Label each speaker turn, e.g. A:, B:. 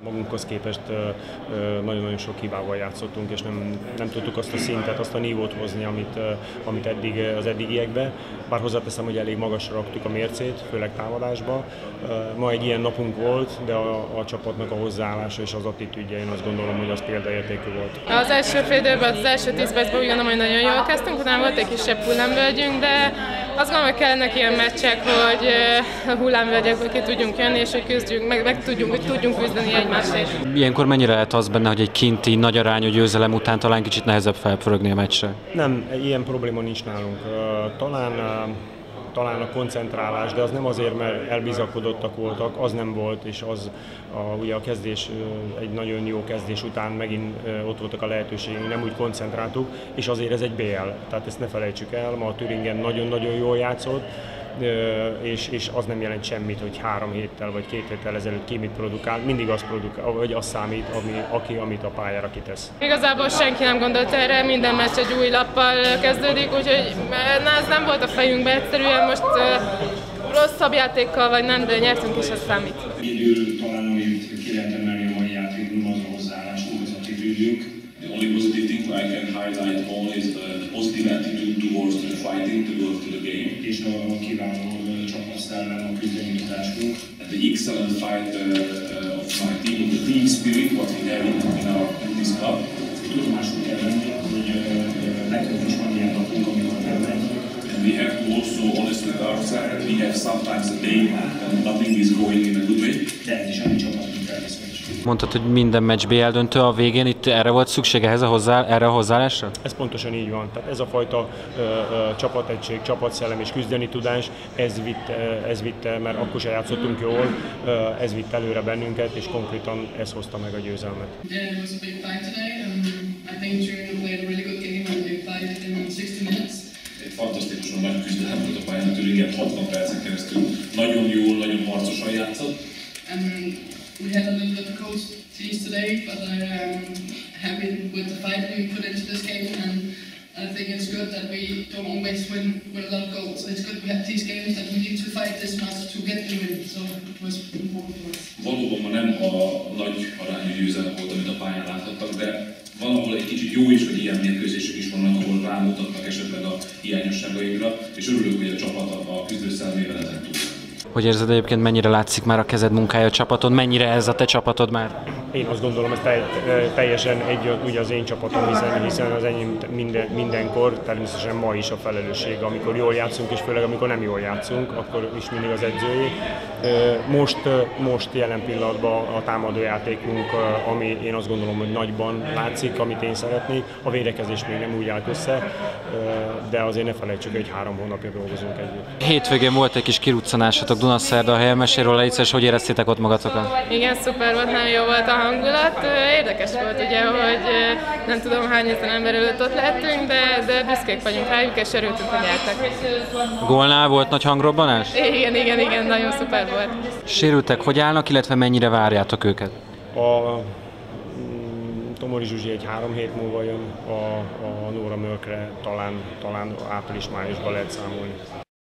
A: Magunkhoz képest nagyon-nagyon sok hibával játszottunk, és nem tudtuk azt a szintet, azt a nívót hozni, amit eddig az eddigiekben. Bár hozzáteszem, hogy elég magasra raktuk a mércét, főleg támadásba. Ma egy ilyen napunk volt, de a csapatnak a hozzáállása és az attitűdje, én azt gondolom, hogy az példaértékű volt.
B: Az első fél időben, az első 10 percben úgy gondolom, hogy nagyon jól kezdtünk, utána volt egy kisebb hullámvölgyünk, de azt gondolom, hogy kellenek ilyen meccsek, hogy a hullámvölgyekből ki tudjunk jönni, és hogy küzdjünk, meg tudjunk küzdeni egymásra is.
C: Ilyenkor mennyire lehet az benne, hogy egy kinti nagy arányú győzelem után talán kicsit nehezebb felpörögni a meccsre?
A: Nem, ilyen probléma nincs nálunk. Talán a koncentrálás, de az nem azért, mert elbizakodottak voltak, az nem volt, és ugye a kezdés, egy nagyon jó kezdés után megint ott voltak a lehetőségünk, nem úgy koncentráltuk, és azért ez egy BL, tehát ezt ne felejtsük el, ma a Thüringen nagyon-nagyon jól játszott, és az nem jelent semmit, hogy 3 héttel vagy 2 héttel ezelőtt ki mit produkál, mindig az produkál, vagy az számít, amit a pályára kitesz.
B: Igazából senki nem gondolt erre, minden meccs egy új lappal kezdődik, úgyhogy ez nem volt a fejünkben, egyszerűen most rosszabb játékkal vagy nem, de nyertünk és ez számít.
D: Egyedül talán, amit ki lehet emelni a mai játékban, az a hozzáállásunk, az attitűdünk.
E: The only positive thing I can highlight on is the positive attitude towards the fighting, towards the game.
D: És a kiváló csapatszellem, a küzdeni tudásunk.
E: And the excellent fight of my team, the team spirit, what we have in this club.
D: Tudomásunk kell venni, hogy nekünk is van ilyen napunk, amikor nem megy.
E: And we have to also honest with ourselves. We have sometimes a day when nothing is going in a good way.
D: De ez is a mi csapatunk elveszett.
C: Mondtad, hogy minden meccs BL döntő a végén, itt erre volt szükség erre a hozzáállásra?
A: Ez pontosan így van. Tehát ez a fajta csapategység, csapatszellem és küzdeni tudás, ez vitte, mert akkor se játszottunk jól, ez vitt előre bennünket, és konkrétan ez hozta meg a győzelmet.
F: Yeah, it was a big fight today. I think Turin played a really good game and they fight it in 60 minutes.
E: Egy fantasztikusan nagy küzdelem volt a pályán, a Thüringen 60 percen keresztül nagyon jól, nagyon harcosan játszott.
F: We had a little bit of coach tease today, but I'm happy with the fight we put into this game, and I think it's good that we don't always win with a lot of goals. It's good we have these games that we need to fight this much to get the win, so it was important for us.
E: Valóban ma nem a nagy arányú győzelem volt, amit a pályán láthattak, de valahol egy kicsit jó is, hogy ilyen mérkőzések is vannak, ahol rámutatnak esetleg a hiányosságainkra, és örülök, hogy a csapat a küzdőszelmével ezen túl.
C: Hogy érzed egyébként, mennyire látszik már a kezed munkája a csapaton, mennyire ez a te csapatod már?
A: Én azt gondolom, ez teljesen ugye az én csapatom, hiszen az enyém mindenkor, természetesen ma is a felelősség, amikor jól játszunk, és főleg amikor nem jól játszunk, akkor is mindig az edzői. Most jelen pillanatban a támadójátékunk, ami én azt gondolom, hogy nagyban látszik, amit én szeretnék, a védekezés még nem úgy állt össze, de azért ne felejtsük, hogy 3 hónapja dolgozunk együtt.
C: Hétvégén volt egy kis kiruccanásatok Dunaszerda a helyen, mesélj róla, és hogy éreztétek ott magatokat?
B: Igen, szuper volt, nagyon jó volt a hangulat. Érdekes volt ugye, hogy nem tudom hány ezer ember előtt ott lehetünk, de büszkék vagyunk rájuk, és örültünk, hogy nyertek.
C: Gólnál volt nagy hangrobbanás?
B: Igen, nagyon szuper volt.
C: Sérültek, hogy állnak, illetve mennyire várjátok őket?
A: Tomori Zsuzsi egy 3 hét múlva jön, a Nóra Mölkre talán április-májusban lehet számolni.